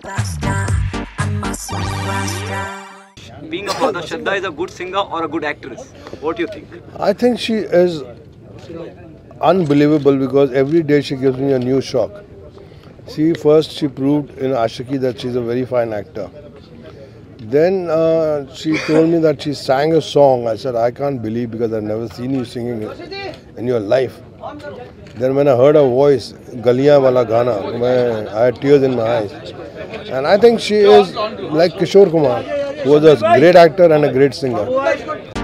Being a father, Shraddha is a good singer or a good actress? What do you think? I think she is unbelievable because every day she gives me a new shock. She proved in Ashiki that she's a very fine actor. Then she told me that she sang a song. I said, I can't believe because I've never seen you singing it in your life. Then when I heard her voice, Galiyan wala Gana, I had tears in my eyes. And I think she is like Kishore Kumar, who was a great actor and a great singer.